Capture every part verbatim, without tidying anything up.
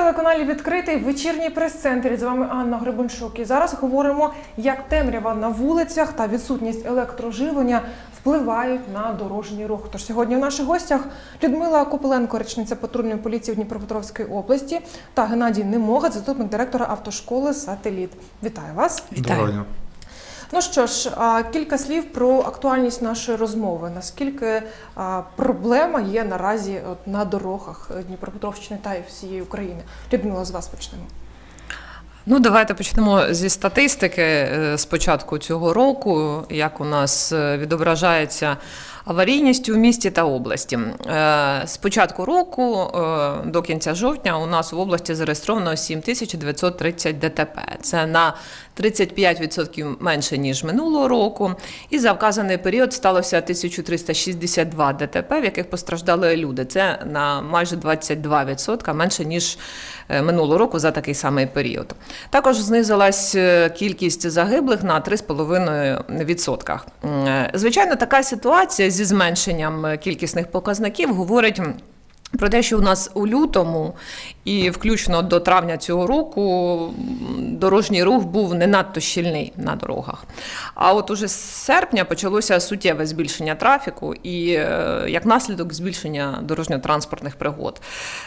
телеканалі «Відкритий» в вечірній прес-центрі. З вами Анна Гребеншук. І зараз говоримо, як темрява на вулицях та відсутність електроживлення впливають на дорожній рух. Тож сьогодні в наших гостях Людмила Копиленко, речниця патрульної поліції в Дніпропетровській області, та Геннадій Немога, заступник директора автошколи «Сателіт». Вітаю вас. Вітаю. Ну що ж, кілька слів про актуальність нашої розмови. Наскільки проблема є наразі на дорогах Дніпропетровщини та й всієї України? Людмила, з вас почнемо. Ну, давайте почнемо зі статистики з початку цього року, як у нас відображається аварійність у місті та області. З початку року до кінця жовтня у нас в області зареєстровано сім тисяч дев'ятсот тридцять ДТП. Це на тридцять п'ять відсотків менше, ніж минулого року. І за вказаний період сталося тисяча триста шістдесят два ДТП, в яких постраждали люди. Це на майже двадцять два відсотки менше, ніж минулого року за такий самий період. Також знизилась кількість загиблих на три цілих п'ять десятих відсотка. Звичайно, така ситуація зі зменшенням кількісних показників говорить про те, що у нас у лютому і включно до травня цього року дорожній рух був не надто щільний на дорогах. А от уже з серпня почалося суттєве збільшення трафіку і, як наслідок, збільшення дорожньо-транспортних пригод.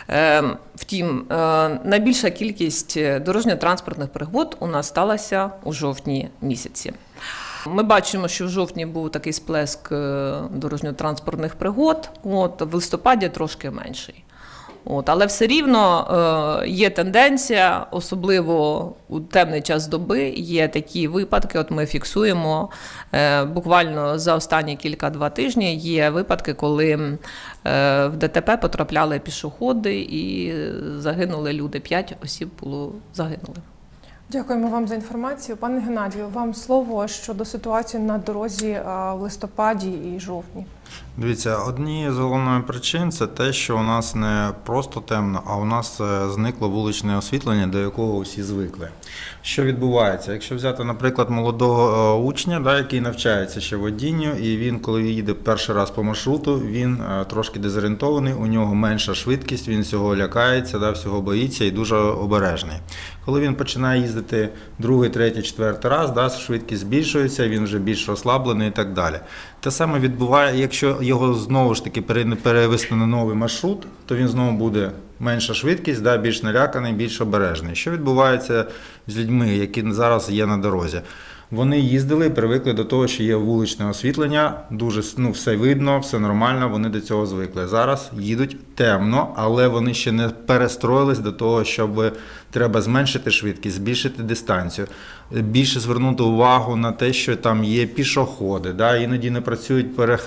Втім, найбільша кількість дорожньо-транспортних пригод у нас сталася у жовтні місяці. Ми бачимо, що в жовтні був такий сплеск дорожньо-транспортних пригод, от, в листопаді трошки менший. От, але все рівно е, є тенденція, особливо у темний час доби, є такі випадки, от ми фіксуємо е, буквально за останні кілька-два тижні, є випадки, коли е, в ДТП потрапляли пішоходи і загинули люди, п'ять осіб було загинули. Дякуємо вам за інформацію. Пане Геннадію, вам слово щодо ситуації на дорозі в листопаді і жовтні. Дивіться, однією з головних причин – це те, що у нас не просто темно, а у нас зникло вуличне освітлення, до якого всі звикли. Що відбувається? Якщо взяти, наприклад, молодого учня, да, який навчається ще водінню, і він, коли їде перший раз по маршруту, він трошки дезорієнтований, у нього менша швидкість, він всього лякається, да, всього боїться і дуже обережний. Коли він починає їздити другий, третій, четвертий раз, да, швидкість збільшується, він вже більш розслаблений і так далі. Те саме відбувається, якщо його знову ж таки перевести на новий маршрут, то він знову буде менша швидкість, да, більш наляканий, більш обережний. Що відбувається з людьми, які зараз є на дорозі? Вони їздили і привикли до того, що є вуличне освітлення, дуже, ну, все видно, все нормально, вони до цього звикли. Зараз їдуть темно, але вони ще не перестроїлись до того, щоб треба зменшити швидкість, збільшити дистанцію, більше звернути увагу на те, що там є пішоходи, да, іноді не працюють перех...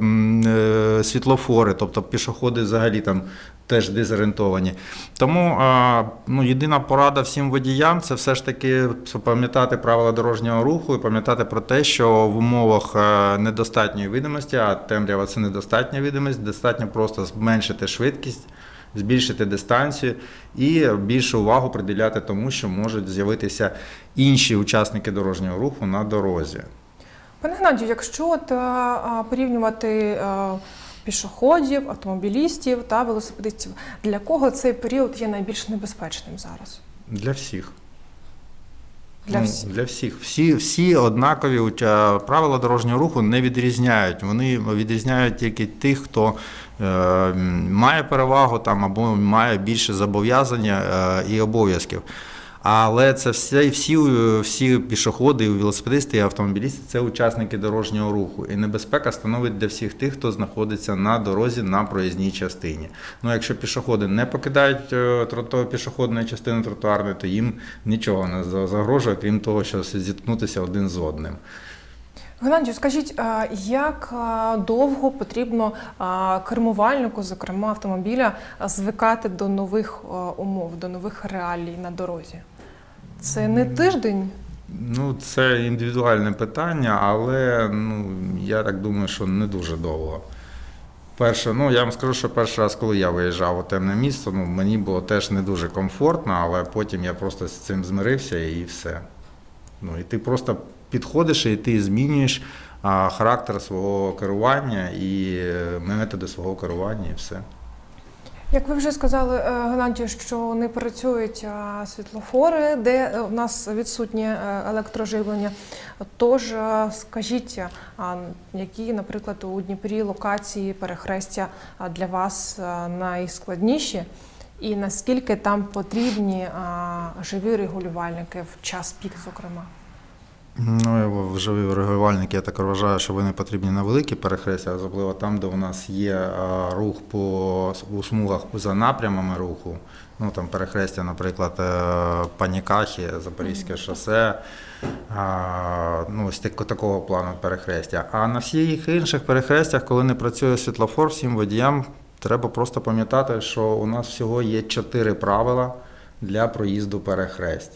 світлофори, тобто пішоходи взагалі там теж дезорієнтовані. Тому ну, єдина порада всім водіям – це все ж таки пам'ятати правила дорожнього руху і пам'ятати про те, що в умовах недостатньої видимості, а темрява – це недостатня видимість, достатньо просто зменшити швидкість, збільшити дистанцію і більшу увагу приділяти тому, що можуть з'явитися інші учасники дорожнього руху на дорозі. Пане Геннадію, якщо от, а, порівнювати а, пішоходів, автомобілістів та велосипедистів, для кого цей період є найбільш небезпечним зараз? Для всіх. Для ну, всіх? Для всіх. Всі, всі однакові правила дорожнього руху не відрізняють. Вони відрізняють тільки тих, хто е, має перевагу там, або має більше зобов'язання е, і обов'язків. Але це всі, всі, всі пішоходи, велосипедисти і автомобілісти – це учасники дорожнього руху. І небезпека становить для всіх тих, хто знаходиться на дорозі на проїзній частині. Ну, якщо пішоходи не покидають пішохідну частину тротуарної, то їм нічого не загрожує, крім того, що зіткнутися один з одним. Геннадію, скажіть, як довго потрібно кермувальнику, зокрема автомобіля, звикати до нових умов, до нових реалій на дорозі? Це не тиждень? Ну, це індивідуальне питання, але ну, я так думаю, що не дуже довго. Перше, ну, я вам скажу, що перший раз, коли я виїжджав у темне місто, ну, мені було теж не дуже комфортно, але потім я просто з цим змирився і все. Ну, і ти просто підходиш і ти змінюєш а, характер свого керування і методи свого керування і все. Як ви вже сказали, Геннадію, що не працюють світлофори, де у нас відсутнє електроживлення. Тож скажіть, які, наприклад, у Дніпрі локації перехрестя для вас найскладніші і наскільки там потрібні живі регулювальники в час пік, зокрема? Ну, живі регулювальники, я так вважаю, що вони потрібні на великі перехрестя, особливо там, де у нас є рух по у смугах за напрямами руху. Ну, там перехрестя, наприклад, Панікахи, Запорізьке шосе, ну, ось такого плану перехрестя. А на всіх інших перехрестях, коли не працює світлофор, всім водіям треба просто пам'ятати, що у нас всього є чотири правила для проїзду перехресть.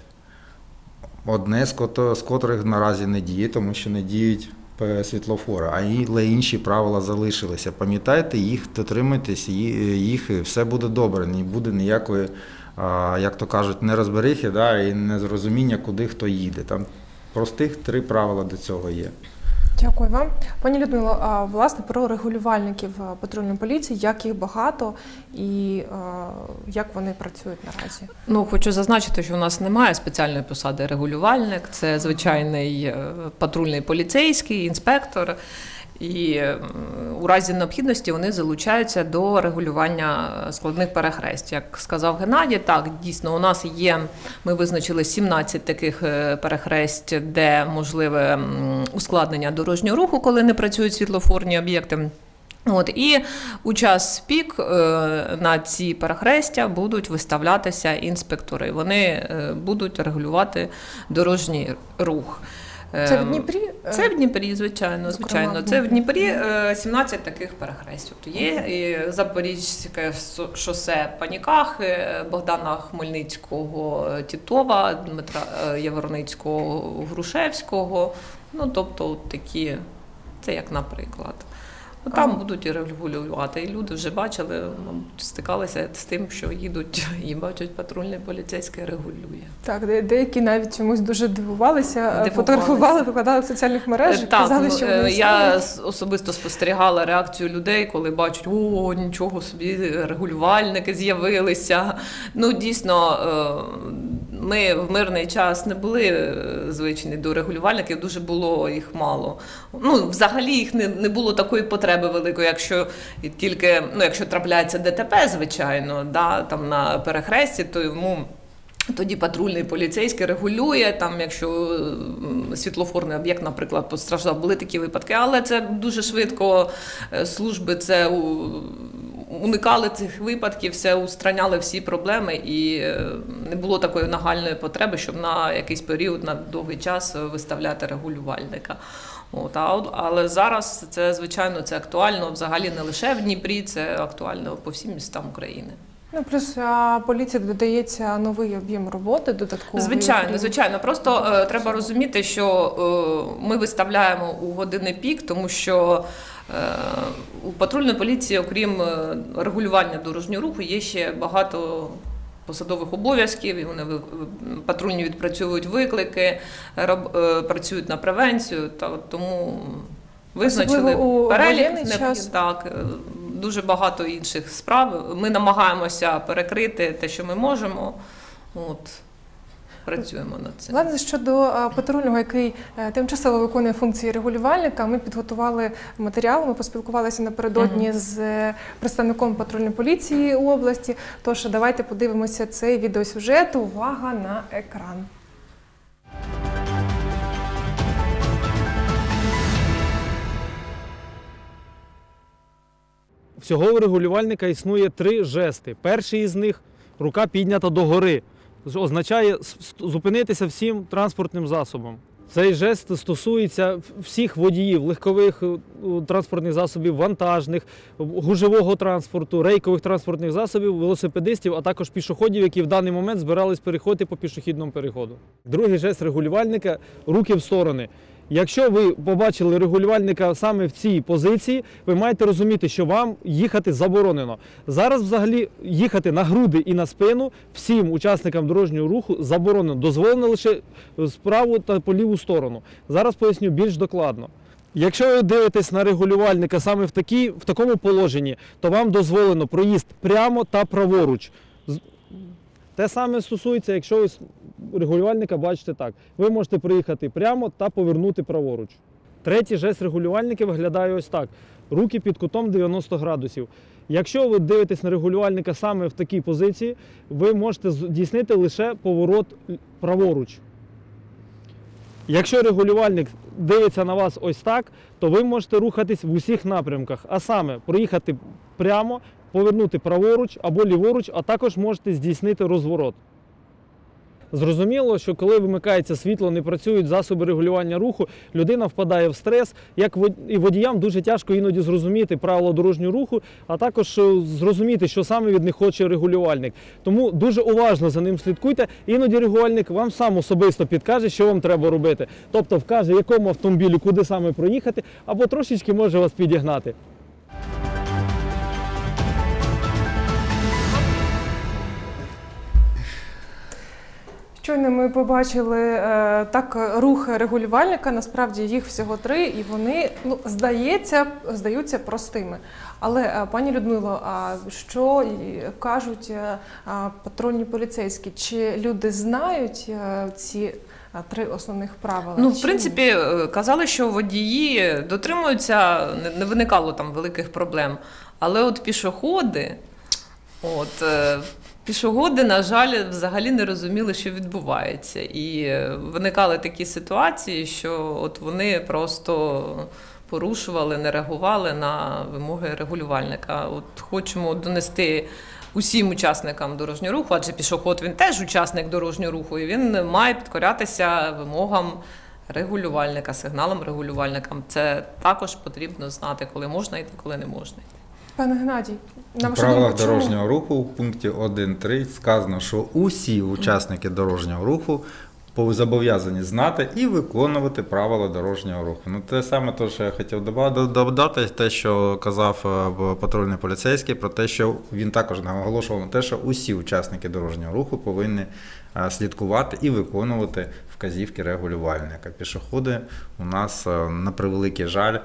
Одне з котрих наразі не діє, тому що не діють світлофори, але інші правила залишилися. Пам'ятайте їх, дотримуйтесь їх, і все буде добре, не буде ніякої, як то кажуть, нерозберихи, да, і незрозуміння, куди хто їде. Там простих три правила до цього є. Дякую вам. Пані Людмило, а власне про регулювальників патрульної поліції, як їх багато і а, як вони працюють наразі? Ну, хочу зазначити, що у нас немає спеціальної посади регулювальник, це звичайний патрульний поліцейський, інспектор. І у разі необхідності вони залучаються до регулювання складних перехресть. Як сказав Геннадій, так, дійсно, у нас є, ми визначили сімнадцять таких перехресть, де можливе ускладнення дорожнього руху, коли не працюють світлофорні об'єкти. От, і у час пік на ці перехрестя будуть виставлятися інспектори. Вони будуть регулювати дорожній рух. Це в Дніпрі? Це в Дніпрі, звичайно, звичайно. Це в Дніпрі сімнадцять таких перехресть. Тобто є і Запорізьке шосе Панікахи, Богдана Хмельницького, Тітова, Дмитра Яворницького, Грушевського. Ну, тобто от такі, це як наприклад. Там а. будуть і регулювати. І люди вже бачили, стикалися з тим, що їдуть і бачать, патрульний поліцейський регулює. Так, деякі навіть чомусь дуже дивувалися, дивувалися. Фотографували, викладали в соціальних мережах, так, казали, що вони я особисто спостерігала реакцію людей, коли бачать, о, нічого собі, регулювальники з'явилися. Ну, дійсно, ми в мирний час не були звичні до регулювальників, дуже було їх мало. Ну, взагалі їх не, не було такої потреби великої, якщо тільки, ну, якщо трапляється ДТП, звичайно, да, там на перехресті, то йому тоді патрульний поліцейський регулює, там, якщо світлофорний об'єкт, наприклад, постраждав, були такі випадки, але це дуже швидко служби це уникали цих випадків, все устраняли всі проблеми і не було такої нагальної потреби, щоб на якийсь період, на довгий час виставляти регулювальника. От, але зараз це, звичайно, це актуально взагалі не лише в Дніпрі, це актуально по всім містам України. Ну, плюс а, поліції додається новий об'єм роботи додатковий. Звичайно, звичайно. Просто е, треба розуміти, що е, ми виставляємо у години пік, тому що е, у патрульної поліції, окрім регулювання дорожнього руху, є ще багато посадових обов'язків, і вони патрульні відпрацьовують виклики, роб, працюють на превенцію, та, тому визначили перелік, так, дуже багато інших справ. Ми намагаємося перекрити те, що ми можемо. От. Працюємо над цим. Власне, щодо патрульного, який тимчасово виконує функції регулювальника, ми підготували матеріал, ми поспілкувалися напередодні uh-huh. з представником патрульної поліції у області. Тож давайте подивимося цей відеосюжет. Увага на екран. Всього у регулювальника існує три жести. Перший із них – рука піднята догори. Означає зупинитися всім транспортним засобом. Цей жест стосується всіх водіїв, легкових транспортних засобів, вантажних, гужового транспорту, рейкових транспортних засобів, велосипедистів, а також пішоходів, які в даний момент збирались переходити по пішохідному переходу. Другий жест регулювальника – руки в сторони. Якщо ви побачили регулювальника саме в цій позиції, ви маєте розуміти, що вам їхати заборонено. Зараз взагалі їхати на груди і на спину всім учасникам дорожнього руху заборонено. Дозволено лише з праву та по ліву сторону. Зараз поясню більш докладно. Якщо ви дивитесь на регулювальника саме в, такій, в такому положенні, то вам дозволено проїзд прямо та праворуч. З- Те саме стосується, якщо ви с- регулювальника бачите так. Ви можете проїхати прямо та повернути праворуч. Третій жест регулювальника виглядає ось так. Руки під кутом дев'яносто градусів. Якщо ви дивитесь на регулювальника саме в такій позиції, ви можете здійснити лише поворот праворуч. Якщо регулювальник дивиться на вас ось так, то ви можете рухатись в усіх напрямках, а саме проїхати прямо, повернути праворуч або ліворуч, а також можете здійснити розворот. Зрозуміло, що коли вимикається світло, не працюють засоби регулювання руху, людина впадає в стрес, як вод- і водіям дуже тяжко іноді зрозуміти правила дорожнього руху, а також е, зрозуміти, що саме від них хоче регулювальник. Тому дуже уважно за ним слідкуйте, іноді регулювальник вам сам особисто підкаже, що вам треба робити. Тобто вкаже, якому автомобілю куди саме проїхати, або трошечки може вас підігнати. Щойно ми побачили е, так рухи регулювальника, насправді їх всього три, і вони, ну, здається, здаються простими. Але, е, пані Людмило, а що і кажуть е, а, патрульні поліцейські? Чи люди знають е, ці а, три основних правила? Ну, в Чи ні? принципі, е, казали, що водії дотримуються, не- не виникало там великих проблем. Але от пішоходи, от, е, пішоходи, на жаль, взагалі не розуміли, що відбувається. І е, виникали такі ситуації, що от вони просто порушували, не реагували на вимоги регулювальника. От хочемо донести усім учасникам дорожнього руху, адже пішоход він теж учасник дорожнього руху, і він має підкорятися вимогам регулювальника, сигналам регулювальникам. Це також потрібно знати, коли можна йти, коли не можна йти. Пане Геннадій, на У вашу правилах думку, чому? дорожнього руху в пункті один точка три сказано, що усі учасники дорожнього руху пов- зобов'язані знати і виконувати правила дорожнього руху. Ну, те саме, те, що я хотів доба- додати, те, що казав е, патрульний поліцейський, про те, що він також наголошував на те, що усі учасники дорожнього руху повинні е, слідкувати і виконувати вказівки регулювальника. Пішоходи у нас, е, на превеликий жаль,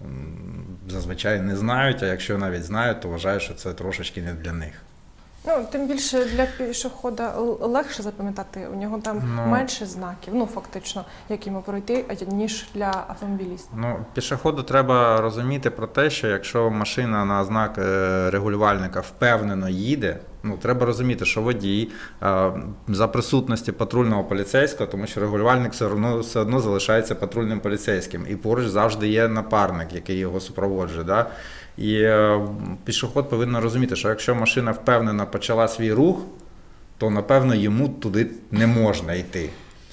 м, зазвичай не знають, а якщо навіть знають, то вважають, що це трошечки не для них. Ну, тим більше для пішохода л- легше запам'ятати, у нього там Ну. менше знаків, ну фактично, як йому пройти, а- ніж для автомобіліста. Ну, пішоходу треба розуміти про те, що якщо машина на знак е, регулювальника впевнено їде, ну треба розуміти, що водій е, за присутності патрульного поліцейського, тому що регулювальник все одно, все одно залишається патрульним поліцейським, і поруч завжди є напарник, який його супроводжує. Да? І е, пішоход повинен розуміти, що якщо машина впевнено почала свій рух, то напевно йому туди не можна йти.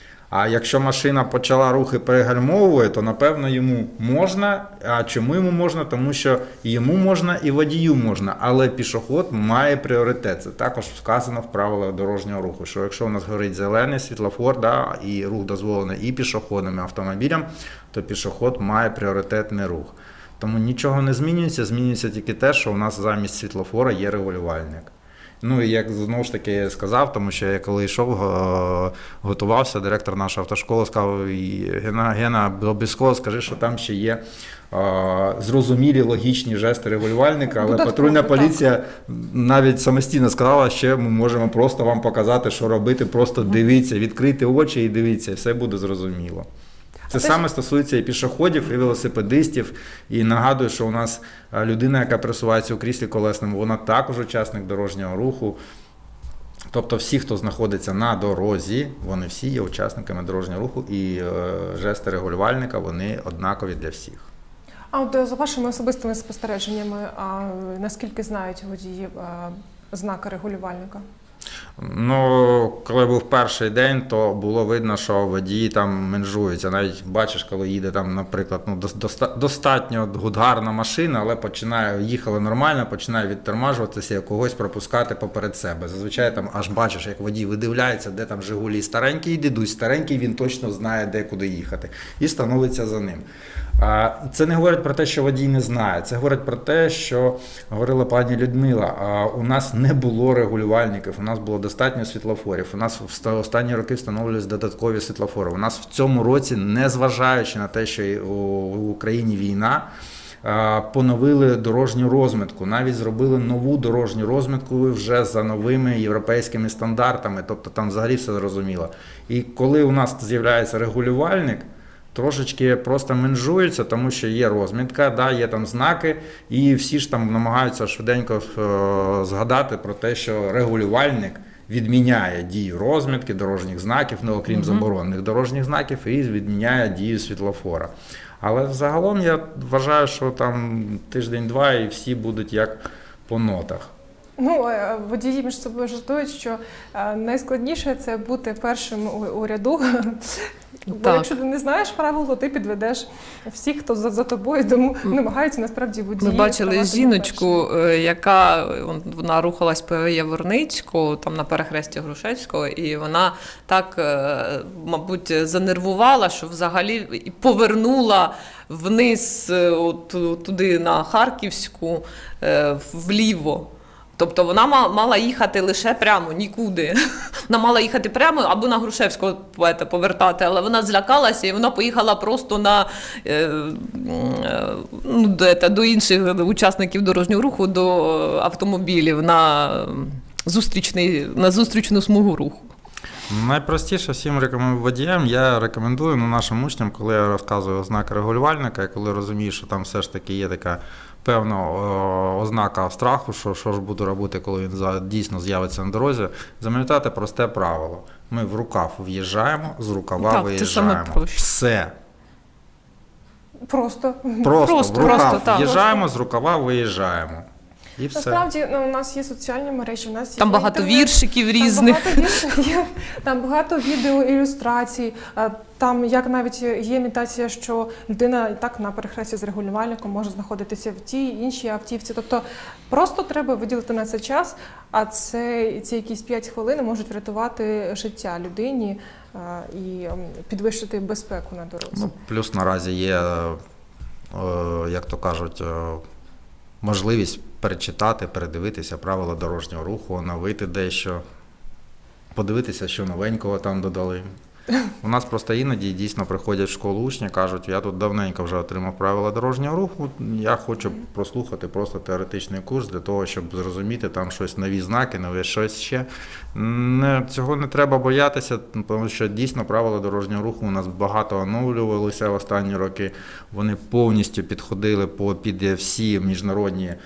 А якщо машина почала рухи перегальмовує, то напевно йому можна. А чому йому можна? Тому що і йому можна, і водію можна. Але пішоход має пріоритет. Це також сказано в правилах дорожнього руху, що якщо у нас горить зелений світлофор, да, і рух дозволений і пішоходом, і автомобілем, то пішоход має пріоритетний рух. Тому нічого не змінюється, змінюється тільки те, що у нас замість світлофора є регулювальник. Ну і як знову ж таки я сказав, тому що я коли йшов, го- готувався, директор нашої автошколи сказав, і Гена, Гена, обов'язково скажи, що там ще є е, зрозумілі логічні жести регулювальника, але Додатково, патрульна так. поліція навіть самостійно сказала, що ми можемо просто вам показати, що робити, просто дивіться, відкрийте очі і дивіться, і все буде зрозуміло. Це А те, саме стосується і пішоходів, і велосипедистів. І нагадую, що у нас е, людина, яка пересувається у кріслі колесному, вона також учасник дорожнього руху. Тобто всі, хто знаходиться на дорозі, вони всі є учасниками дорожнього руху, і е, жести регулювальника, вони однакові для всіх. А от е, за вашими особистими спостереженнями, а наскільки знають водії а, знаки регулювальника? Ну, коли був перший день, то було видно, що водії там менжуються. Навіть бачиш, коли їде там, наприклад, ну, доста- достатньо гарна машина, але починає, їхали нормально, починає відтормажуватися і когось пропускати поперед себе. Зазвичай там аж бачиш, як водій видивляється, де там Жигулі старенький, дідусь старенький, він точно знає, де куди їхати. І становиться за ним. Це не говорить про те, що водій не знає, це говорить про те, що говорила пані Людмила, у нас не було регулювальників, у нас було достатньо світлофорів, у нас в останні роки встановлювалися додаткові світлофори. У нас в цьому році, незважаючи на те, що в Україні війна, поновили дорожню розмітку, навіть зробили нову дорожню розмітку вже за новими європейськими стандартами, тобто там взагалі все зрозуміло. І коли у нас з'являється регулювальник, трошечки просто менжується, тому що є розмітка, да, є там знаки, і всі ж там намагаються швиденько е, згадати про те, що регулювальник відміняє дію розмітки, дорожніх знаків, ну, окрім mm-hmm. заборонених дорожніх знаків, і відміняє дію світлофора. Але взагалом я вважаю, що там тиждень-два і всі будуть як по нотах. Ну, водії між собою жартують, що найскладніше – це бути першим у ряду. Бо так. Якщо ти не знаєш правил, то ти підведеш всіх, хто за, за тобою, тому намагаються насправді водії. Ми бачили жіночку, яка вона рухалась по Яворницьку, там на перехресті Грушевського, і вона так, мабуть, занервувала, що взагалі повернула вниз от, туди на Харківську, вліво. Тобто вона мала їхати лише прямо, нікуди. Вона мала їхати прямо або на Грушевського повертати, але вона злякалася і вона поїхала просто на, ну, до, до інших учасників дорожнього руху, до автомобілів, на, зустрічний, на зустрічну смугу руху. Найпростіше всім водіям я рекомендую, ну, нашим учням, коли я розказую ознаки регулювальника, і коли розумію, що там все ж таки є така певна ознака страху, що, що ж буду робити, коли він дійсно з'явиться на дорозі, запам'ятати просте правило. Ми в рукав в'їжджаємо, з рукава так, виїжджаємо. Все. Просто. Просто, просто в рукав просто, в'їжджаємо, з рукава виїжджаємо. І все. Насправді, ну, у нас є соціальні мережі, у нас є там багато інтернет, віршиків різних. Там багато віршиків, там багато відео, ілюстрацій, там як навіть є імітація, що людина і так на перехресті з регулювальником може знаходитися в тій, іншій автівці. Тобто просто треба виділити на це час, а це, ці якісь п'ять хвилин можуть врятувати життя людині і підвищити безпеку на дорозі. Ну, плюс наразі є, як то кажуть, можливість перечитати, передивитися правила дорожнього руху, оновити дещо, подивитися, що новенького там додали. У нас просто іноді дійсно приходять в школу учні, кажуть, я тут давненько вже отримав правила дорожнього руху, я хочу прослухати просто теоретичний курс для того, щоб зрозуміти там щось, нові знаки, нове щось ще. Не, цього не треба боятися, тому що дійсно правила дорожнього руху у нас багато оновлювалися в останні роки, вони повністю підходили по, під всі міжнародні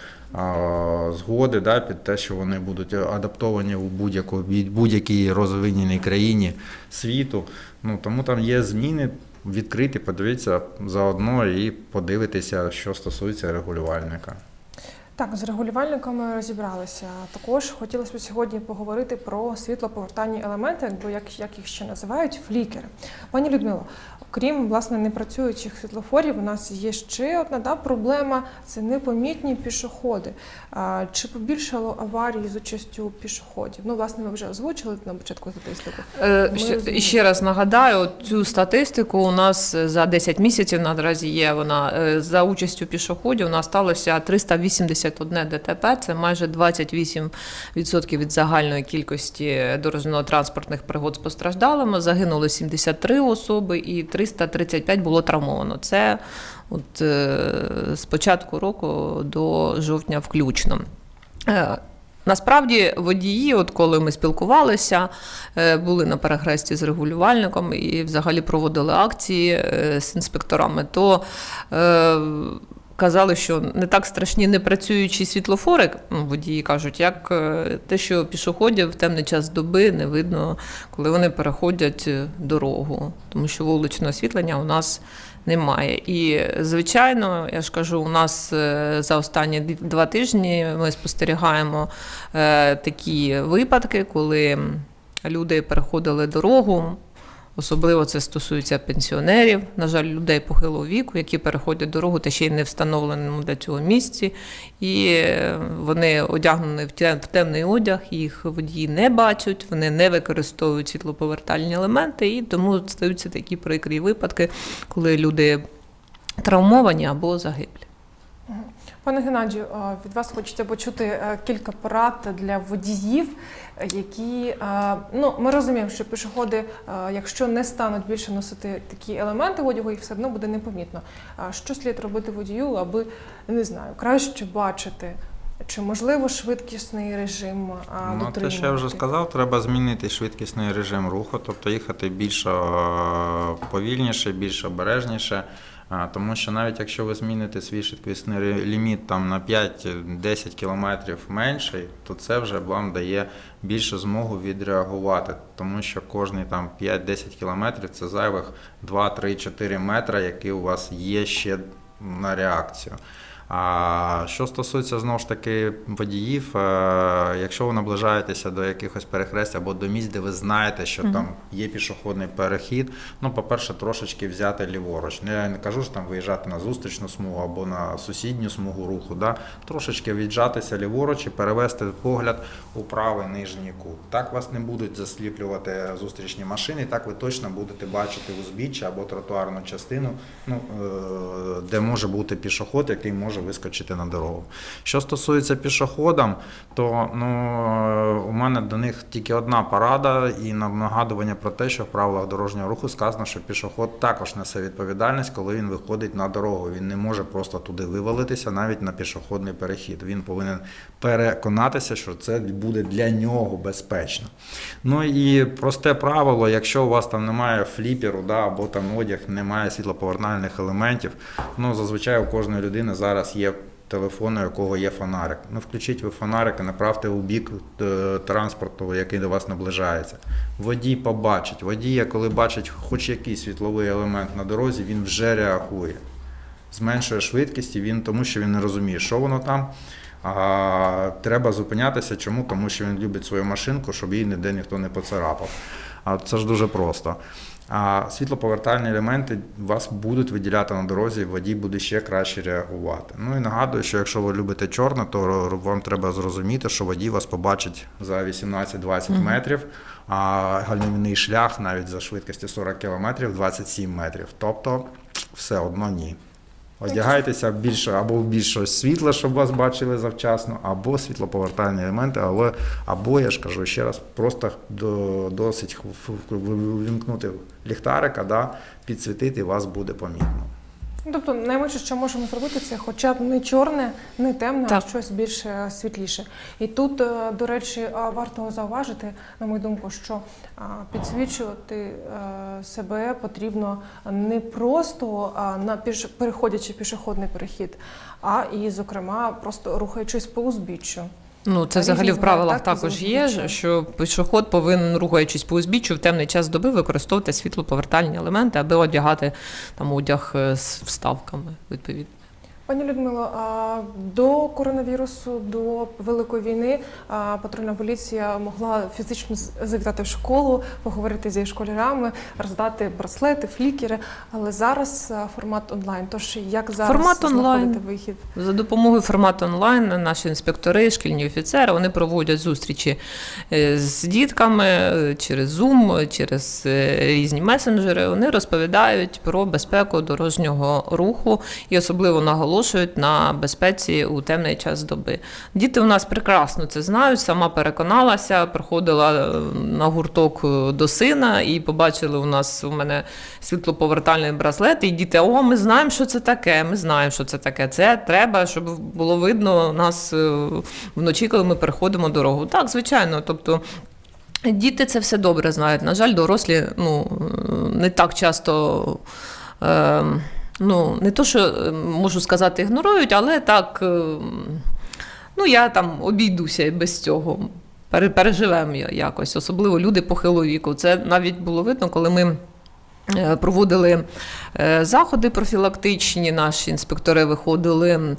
згоди, да, під те, що вони будуть адаптовані у будь-якій розвиненій країні світу. Ну, тому там є зміни, відкриті, подивіться заодно і подивитися, що стосується регулювальника. Так, з регулювальниками розібралися. Також хотілося б сьогодні поговорити про світлоповертальні елементи, або як, як їх ще називають, флікери. Пані Людмило, окрім, власне, непрацюючих світлофорів, у нас є ще одна да, проблема – це непомітні пішоходи. А, чи побільшало аварій з участю пішоходів? Ну, власне, ми вже озвучили на початку статистику. Е, ще, ще раз нагадаю, цю статистику у нас за десять місяців, наразі є вона, за участю пішоходів у нас сталося триста вісімдесят одне ДТП, це майже двадцять вісім відсотків від загальної кількості дорожньо-транспортних пригод з постраждалими, загинули сімдесят три особи і триста тридцять п'ять було травмовано. Це от, е, з початку року до жовтня включно. Е, Насправді водії, от коли ми спілкувалися, були на перехресті з регулювальником і взагалі проводили акції з інспекторами, то е, казали, що не так страшні непрацюючі світлофори, водії кажуть, як те, що пішоходів в темний час доби не видно, коли вони переходять дорогу, тому що вуличного освітлення у нас немає. І, звичайно, я ж кажу, у нас за останні два тижні ми спостерігаємо такі випадки, коли люди переходили дорогу. Особливо це стосується пенсіонерів, на жаль, людей похилого віку, які переходять дорогу та ще й не встановленому для цього місці. І вони одягнені в темний одяг, їх водії не бачать, вони не використовують світлоповертальні елементи, і тому стаються такі прикрі випадки, коли люди травмовані або загиблі. Пане Геннадію, від вас хочеться почути кілька порад для водіїв, які, ну, ми розуміємо, що пішоходи, якщо не стануть більше носити такі елементи одягу, їх все одно буде непомітно. Що слід робити водію, аби, не знаю, краще бачити? Чи можливо швидкісний режим дотримувати? Ну, те, що я вже сказав, треба змінити швидкісний режим руху, тобто їхати більш повільніше, більш обережніше. Тому що навіть якщо ви зміните свій швидкісний ліміт там, на п'ять-десять кілометрів менший, то це вже вам дає більше змогу відреагувати. Тому що кожні там, п'ять-десять кілометрів – це зайвих два-три-чотири метри, які у вас є ще на реакцію. А що стосується, знову ж таки, водіїв, якщо ви наближаєтеся до якихось перехресть або до місць, де ви знаєте, що mm-hmm. там є пішохідний перехід, ну, по-перше, трошечки взяти ліворуч. Я не кажу, що там виїжджати на зустрічну смугу або на сусідню смугу руху, да? Трошечки віджатися ліворуч і перевести погляд у правий нижній кут. Так вас не будуть засліплювати зустрічні машини, так ви точно будете бачити узбіччя або тротуарну частину, ну, де може бути пішохід, який може вискочити на дорогу. Що стосується пішоходам, то ну, у мене до них тільки одна порада і нагадування про те, що в правилах дорожнього руху сказано, що пішохід також несе відповідальність, коли він виходить на дорогу. Він не може просто туди вивалитися, навіть на пішохідний перехід. Він повинен переконатися, що це буде для нього безпечно. Ну і просте правило, якщо у вас там немає фліперу, да, або там одяг, немає світлоповертальних елементів, ну зазвичай у кожної людини зараз є телефон, у якого є фонарик. Ну, включіть ви фонарик і направте у бік транспорту, який до вас наближається. Водій побачить. Водій, коли бачить хоч якийсь світловий елемент на дорозі, він вже реагує. Зменшує швидкість, він, тому що він не розуміє, що воно там. А треба зупинятися. Чому? Тому що він любить свою машинку, щоб її ніде ніхто не поцарапав. А це ж дуже просто. А світлоповертальні елементи вас будуть виділяти на дорозі, водій буде ще краще реагувати. Ну і нагадую, що якщо ви любите чорне, то вам треба зрозуміти, що водій вас побачить за вісімнадцять-двадцять mm-hmm. метрів, а гальмівний шлях навіть за швидкістю сорок кілометрів – двадцять сім метрів. Тобто все одно ні. Одягайтеся більше або в більше світла, щоб вас бачили завчасно, або світлоповертальні елементи, але, або, я ж кажу ще раз, просто до, досить вимкнути ліхтарика, да, підсвітити, і вас буде помітно. Тобто найменше, що можемо зробити, це хоча б не чорне, не темне, так. а щось більш світліше. І тут, до речі, варто зауважити, на мою думку, що підсвічувати себе потрібно не просто на піш... переходячи пішохідний перехід, а і, зокрема, просто рухаючись по узбіччю. Ну, це взагалі в правилах також є, що пішохід повинен, рухаючись по узбіччю, в темний час доби використовувати світлоповертальні елементи, аби одягати там одяг з вставками, відповідно. Пані Людмило, до коронавірусу, до Великої війни патрульна поліція могла фізично завітати в школу, поговорити зі школярами, роздати браслети, флікери, але зараз формат онлайн. Тож як зараз формат знаходити вихід? За допомогою формату онлайн наші інспектори, шкільні офіцери, вони проводять зустрічі з дітками через Zoom, через різні месенджери. Вони розповідають про безпеку дорожнього руху і особливо наголошують на безпеці у темний час доби. Діти у нас прекрасно це знають, сама переконалася, приходила на гурток до сина і побачили у нас, у мене світлоповертальний браслет, і діти, о, ми знаємо, що це таке, ми знаємо, що це таке, це треба, щоб було видно нас вночі, коли ми переходимо дорогу. Так, звичайно, тобто діти це все добре знають. На жаль, дорослі, ну, не так часто... Е- Ну, не то, що, можу сказати, ігнорують, але так, ну, я там обійдуся і без цього. Переживемо якось, особливо люди похилого віку. Це навіть було видно, коли ми проводили заходи профілактичні, наші інспектори виходили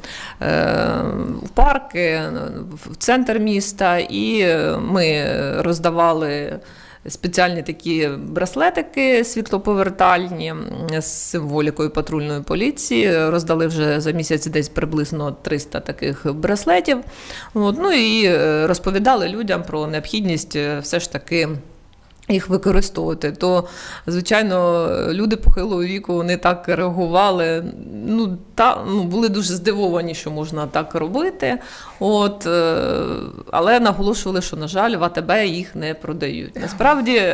в парки, в центр міста, і ми роздавали спеціальні такі браслетики світлоповертальні з символікою патрульної поліції. Роздали вже за місяць десь приблизно триста таких браслетів. От, ну і розповідали людям про необхідність все ж таки їх використовувати, то, звичайно, люди похилого віку, вони так реагували, ну, та, ну, були дуже здивовані, що можна так робити, от, але наголошували, що, на жаль, в АТБ їх не продають. Насправді,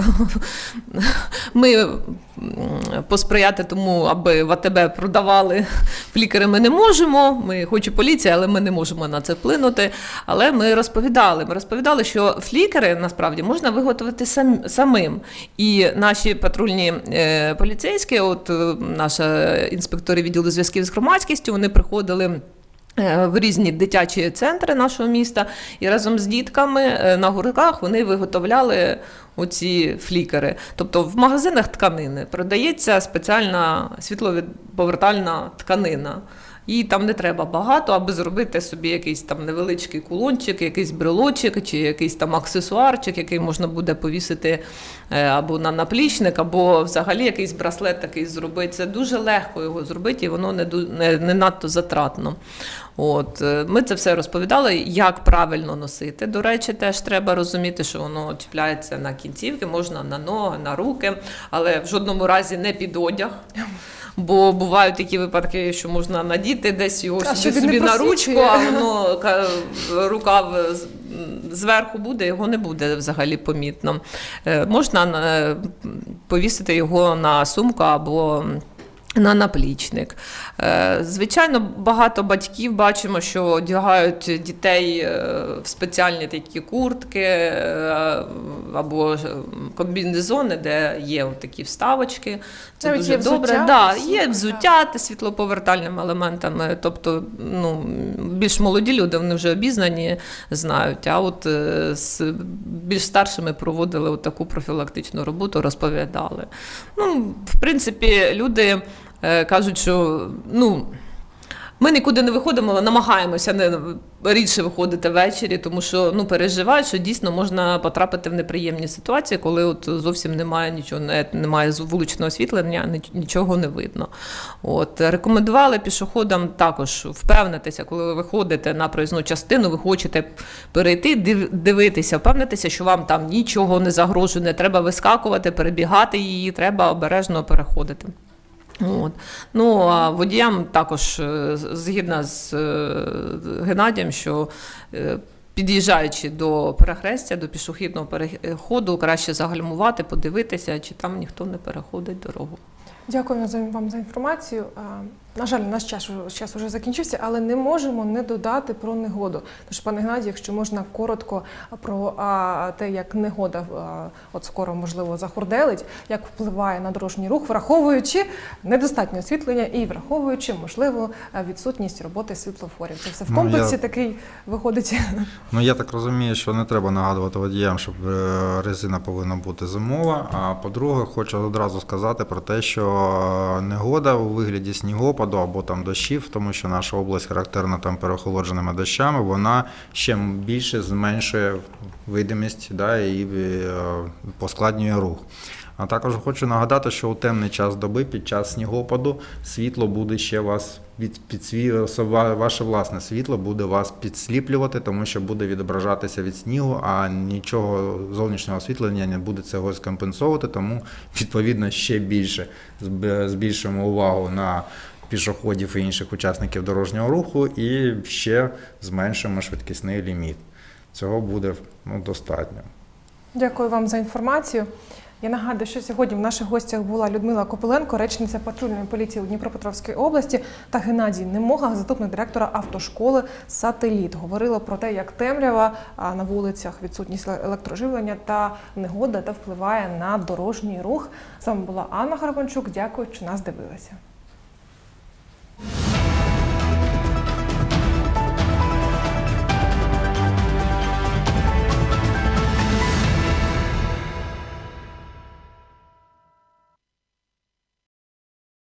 ми посприяти тому, аби в АТБ продавали флікери, ми не можемо, ми, хоч і поліція, але ми не можемо на це вплинути, але ми розповідали, ми розповідали, що флікери, насправді, можна виготовити сам, самим. І наші патрульні е, поліцейські, от наші інспектори відділу зв'язків з громадськістю, вони приходили в різні дитячі центри нашого міста, і разом з дітками на гуртках вони виготовляли оці флікери. Тобто в магазинах тканини продається спеціальна світлоповертальна тканина. І там не треба багато, аби зробити собі якийсь там невеличкий кулончик, якийсь брелочок чи якийсь там аксесуарчик, який можна буде повісити або на наплічник, або взагалі якийсь браслет такий зробити. Це дуже легко його зробити, і воно не, не, не надто затратно. От. Ми це все розповідали, як правильно носити. До речі, теж треба розуміти, що воно чіпляється на кінцівки, можна на ноги, на руки, але в жодному разі не під одяг. Бо бувають такі випадки, що можна надіти десь його а собі, собі на ручку, а воно рукав зверху буде, його не буде взагалі помітно. Можна повісити його на сумку або на наплічник. Звичайно, багато батьків бачимо, що одягають дітей в спеціальні такі куртки або комбінезони, де є такі вставочки. Це навіть дуже є добре. взуття, Да, всі, є взуття з світлоповертальними елементами. Тобто, ну, більш молоді люди, вони вже обізнані, знають. А от з більш старшими проводили от таку профілактичну роботу, розповідали. Ну, в принципі, люди кажуть, що, ну, ми нікуди не виходимо, але намагаємося не рідше виходити ввечері, тому що, ну, переживають, що дійсно можна потрапити в неприємні ситуації, коли от зовсім немає нічого, немає вуличного освітлення, нічого не видно. От, рекомендували пішоходам також впевнитися, коли ви виходите на проїзну частину, ви хочете перейти, дивитися, впевнитися, що вам там нічого не загрожує, не треба вискакувати, перебігати її, треба обережно переходити. От. Ну, а водіям також, згідно з Геннадієм, що під'їжджаючи до перехрестя, до пішохідного переходу, краще загальмувати, подивитися, чи там ніхто не переходить дорогу. Дякую вам за інформацію. На жаль, наш час, час вже закінчився, але не можемо не додати про негоду. Тож, пане Геннадію, якщо можна коротко про а, те, як негода а, от скоро, можливо, захурделить, як впливає на дорожній рух, враховуючи недостатнє освітлення і враховуючи, можливо, відсутність роботи світлофорів. Це все в комплексі ну, я... такий виходить. Ну, я так розумію, що не треба нагадувати водіям, що резина повинна бути зимова. А по-друге, хочу одразу сказати про те, що негода у вигляді снігопаду або там дощів, тому що наша область характерна там переохолодженими дощами, вона ще більше зменшує видимість, да, і е, поскладнює рух. А також хочу нагадати, що у темний час доби під час снігопаду світло буде ще вас від, підсві... ваше власне світло буде вас підсліплювати, тому що буде відображатися від снігу, а нічого зовнішнього освітлення не буде цього скомпенсовувати, тому відповідно ще більше збільшуємо увагу на пішоходів і інших учасників дорожнього руху і ще зменшуємо швидкісний ліміт. Цього буде ну, достатньо. Дякую вам за інформацію. Я нагадую, що сьогодні в наших гостях була Людмила Копиленко, речниця патрульної поліції у Дніпропетровській області, та Геннадій Немога, заступник директора автошколи «Сателіт». Говорили про те, як темрява на вулицях, відсутність електроживлення та негода та впливає на дорожній рух. З вами була Анна Гарбанчук. Дякую, що нас дивилися.